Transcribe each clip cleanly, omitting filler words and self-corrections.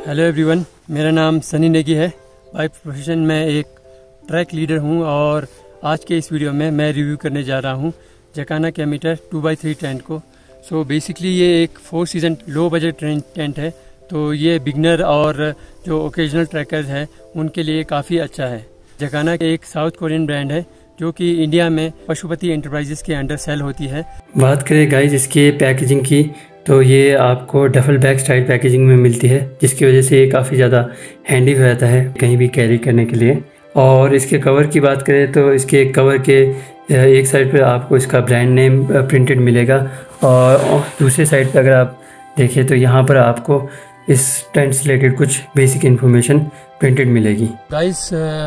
Hello everyone, मेरा नाम सनी नेगी है। बाय प्रोफेशन मैं एक ट्रैक लीडर हूं और आज के इस वीडियो में मैं रिव्यू करने जा रहा हूं जकाना कैमीटर 2x3 टेंट को। सो बेसिकली ये एक 4 सीज़न लो बजट टेंट है, तो ये बिगनर और जो ओकेजनल ट्रैकर्स हैं उनके लिए काफ़ी अच्छा है। जकाना एक साउथ कोरियन ब्रांड है जो कि इंडिया में पशुपति एंटरप्राइजेस के अंडर सेल होती है। बात करें गाइस इसके पैकेजिंग की, तो ये आपको डफल बैग स्टाइल पैकेजिंग में मिलती है, जिसकी वजह से ये काफ़ी ज़्यादा हैंडी हो जाता है कहीं भी कैरी करने के लिए। और इसके कवर की बात करें तो इसके कवर के एक साइड पर आपको इसका ब्रांड नेम प्रिंटेड मिलेगा और दूसरे साइड पर अगर आप देखें तो यहाँ पर आपको इस टेंट से रिलेटेड कुछ बेसिक इन्फॉर्मेशन प्रिंटेड मिलेगी। गाइस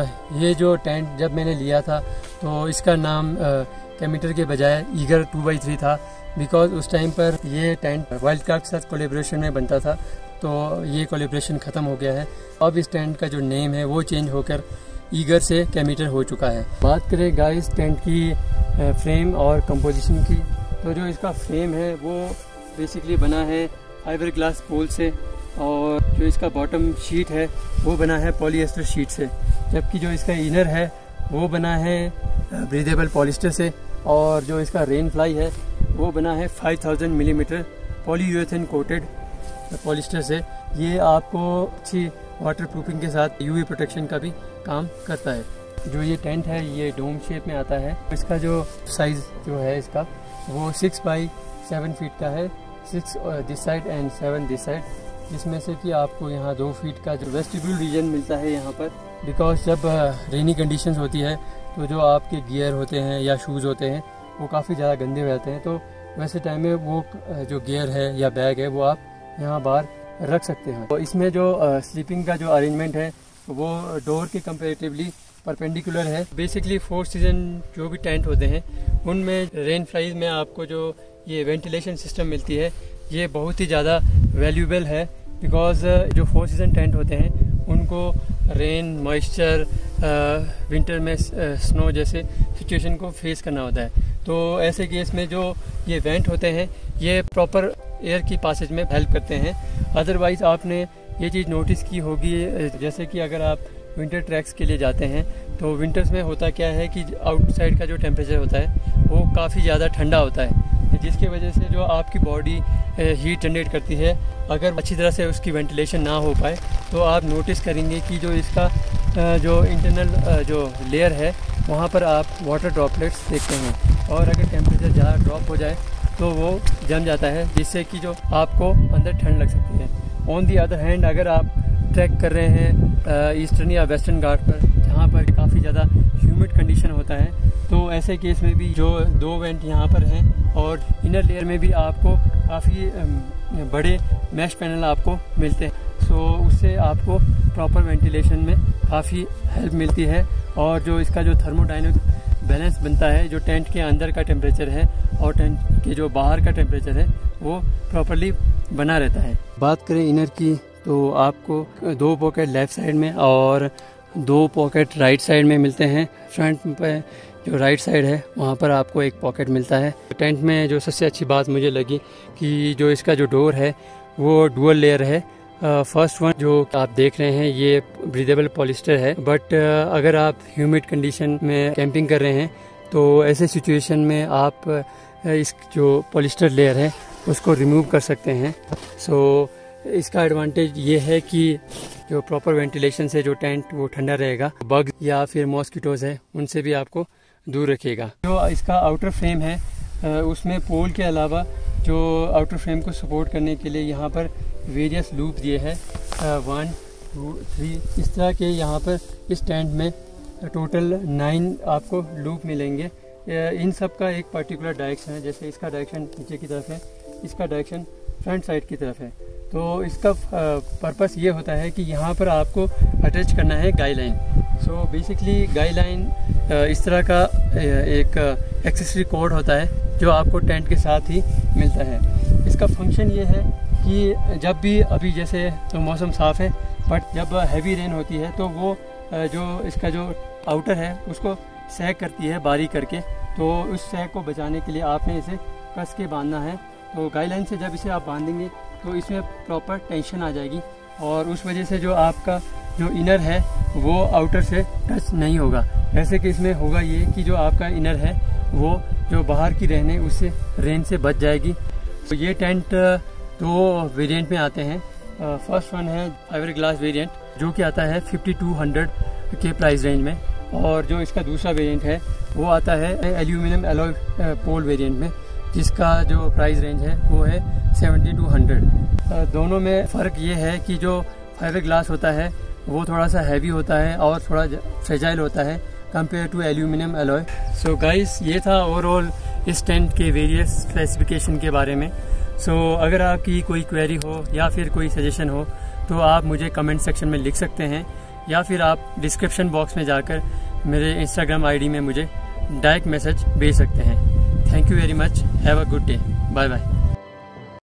ये जो टेंट जब मैंने लिया था तो इसका नाम कैमीटर के बजाय ईगर 2x3 था, बिकॉज उस टाइम पर ये टेंट वाइल्डकार्ट के साथ कोलेब्रेशन में बनता था, तो ये कोलेब्रेशन ख़त्म हो गया है। अब इस टेंट का जो नेम है वो चेंज होकर ईगर से कैमीटर हो चुका है। बात करें गाइस टेंट की फ्रेम और कंपोजिशन की, तो जो इसका फ्रेम है वो बेसिकली बना है फाइबर ग्लास पोल से, और जो इसका बॉटम शीट है वो बना है पॉलीएस्टर शीट से, जबकि जो इसका इनर है वो बना है ब्रीदेबल पॉलिस्टर से, और जो इसका रेन फ्लाई है वो बना है 5000 मिलीमीटर पॉलीयूरेथेन कोटेड पॉलिस्टर से। ये आपको अच्छी वाटर प्रूफिंग के साथ यूवी प्रोटेक्शन का भी काम करता है। जो ये टेंट है ये डोम शेप में आता है। इसका जो साइज़ जो है इसका वो 6x7 फीट का है, 6 this side and 7 this side, जिसमें से कि आपको यहाँ 2 फीट का जो वेस्टिब्यूल रीजन मिलता है यहाँ पर, बिकॉज जब रेनी कंडीशंस होती है तो जो आपके गियर होते हैं या शूज़ होते हैं वो काफ़ी ज़्यादा गंदे हो जाते हैं, तो वैसे टाइम में वो जो गियर है या बैग है वो आप यहाँ बाहर रख सकते हैं। तो इसमें जो स्लीपिंग का जो अरेंजमेंट है वो डोर के कंपेरेटिवली परपेंडिकुलर है। बेसिकली 4 सीज़न जो भी टेंट होते हैं उनमें रेन फ्लाइज में आपको जो ये वेंटिलेशन सिस्टम मिलती है ये बहुत ही ज़्यादा वैल्यूबल है, बिकॉज जो 4 सीज़न टेंट होते हैं उनको रेन, मॉइस्चर, विंटर में स्नो जैसे सिचुएशन को फेस करना होता है। तो ऐसे केस में जो ये वेंट होते हैं ये प्रॉपर एयर की पासेज में हेल्प करते हैं। अदरवाइज़ आपने ये चीज़ नोटिस की होगी, जैसे कि अगर आप विंटर ट्रैक्स के लिए जाते हैं तो विंटर्स में होता क्या है कि आउटसाइड का जो टेम्परेचर होता है वो काफ़ी ज़्यादा ठंडा होता है, जिसकी वजह से जो आपकी बॉडी हीट जनरेट करती है, अगर अच्छी तरह से उसकी वेंटिलेशन ना हो पाए तो आप नोटिस करेंगे कि जो इसका जो इंटरनल जो लेयर है वहाँ पर आप वाटर ड्रॉपलेट्स देखते हैं, और अगर टेम्परेचर ज़्यादा ड्रॉप हो जाए तो वो जम जाता है, जिससे कि जो आपको अंदर ठंड लग सकती है। ऑन दी अदर हैंड अगर आप ट्रैक कर रहे हैं ईस्टर्न या वेस्टर्न घाट पर जहाँ पर काफ़ी ज़्यादा ह्यूमिड कंडीशन होता है, तो ऐसे केस में भी जो 2 वेंट यहाँ पर हैं और इनर लेयर में भी आपको काफ़ी बड़े मैश पैनल आपको मिलते हैं। सो उससे आपको प्रॉपर वेंटिलेशन में काफ़ी हेल्प मिलती है, और जो इसका जो थर्मोडायनेमिक बैलेंस बनता है, जो टेंट के अंदर का टेम्परेचर है और टेंट के जो बाहर का टेम्परेचर है वो प्रॉपरली बना रहता है। बात करें इनर की, तो आपको 2 पॉकेट लेफ़्ट साइड में और 2 पॉकेट राइट साइड में मिलते हैं। फ्रंट पे जो राइट साइड है वहाँ पर आपको एक पॉकेट मिलता है। टेंट में जो सबसे अच्छी बात मुझे लगी कि जो इसका जो डोर है वो डुअल लेयर है। फर्स्ट वन जो आप देख रहे हैं ये ब्रीदेबल पॉलिस्टर है, बट अगर आप ह्यूमिड कंडीशन में कैंपिंग कर रहे हैं तो ऐसे सिचुएशन में आप इस जो पॉलिस्टर लेयर है उसको रिमूव कर सकते हैं। सो इसका एडवांटेज ये है कि जो प्रॉपर वेंटिलेशन से जो टेंट वो ठंडा रहेगा, बग या फिर मॉस्किटोज है उनसे भी आपको दूर रखेगा। जो इसका आउटर फ्रेम है उसमें पोल के अलावा जो आउटर फ्रेम को सपोर्ट करने के लिए यहाँ पर वेरियस लूप दिए हैं 1, 2, 3 इस तरह के। यहाँ पर इस टेंट में टोटल 9 आपको लूप मिलेंगे। इन सब का एक पर्टिकुलर डायरेक्शन है, जैसे इसका डायरेक्शन नीचे की तरफ है, इसका डायरेक्शन फ्रंट साइड की तरफ है। तो इसका पर्पस ये होता है कि यहाँ पर आपको अटैच करना है गाइडलाइन। सो बेसिकली गाइडलाइन इस तरह का एक एक्सेसरी कोड होता है जो आपको टेंट के साथ ही मिलता है। इसका फंक्शन ये है कि जब भी अभी जैसे तो मौसम साफ़ है, बट जब हैवी रेन होती है तो वो जो इसका जो आउटर है उसको सैग करती है बारीक करके, तो उस सैग को बचाने के लिए आपने इसे कस के बांधना है। तो गाइडलाइन से जब इसे आप बांधेंगे तो इसमें प्रॉपर टेंशन आ जाएगी और उस वजह से जो आपका जो इनर है वो आउटर से टच नहीं होगा। ऐसे केस में होगा ये कि जो आपका इनर है वो जो बाहर की रेन से बच जाएगी। तो ये टेंट दो वेरिएंट में आते हैं। फर्स्ट वन है फाइबर ग्लास वेरिएंट जो कि आता है 5200 के प्राइस रेंज में, और जो इसका दूसरा वेरिएंट है वो आता है एल्यूमिनियम एलॉय पोल वेरिएंट में, जिसका जो प्राइस रेंज है वो है 7200। दोनों में फ़र्क ये है कि जो फाइबर ग्लास होता है वो थोड़ा सा हैवी होता है और थोड़ा फ्रेजाइल होता है compare to aluminium alloy. So guys, ये था ओवरऑल इस टेंट के वेरियस स्पेसिफिकेशन के बारे में। अगर आपकी कोई क्वेरी हो या फिर कोई सजेशन हो तो आप मुझे कमेंट सेक्शन में लिख सकते हैं, या फिर आप डिस्क्रिप्शन बॉक्स में जाकर मेरे इंस्टाग्राम आईडी में मुझे डायरेक्ट मैसेज भेज सकते हैं। Thank you very much. Have a good day. Bye bye.